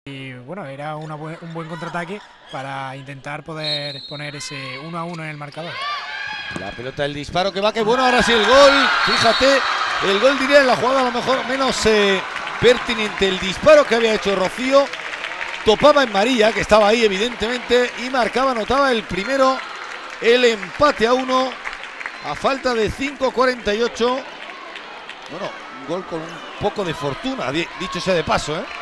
Y bueno, era un buen contraataque para intentar poder poner ese 1-1 en el marcador. La pelota del disparo que va, que bueno, ahora sí el gol. Fíjate, el gol diría en la jugada a lo mejor menos pertinente. El disparo que había hecho Rocío topaba en María, que estaba ahí evidentemente, y marcaba, anotaba el primero, el empate a 1 a falta de 5:48. Bueno, un gol con un poco de fortuna, dicho sea de paso, ¿eh?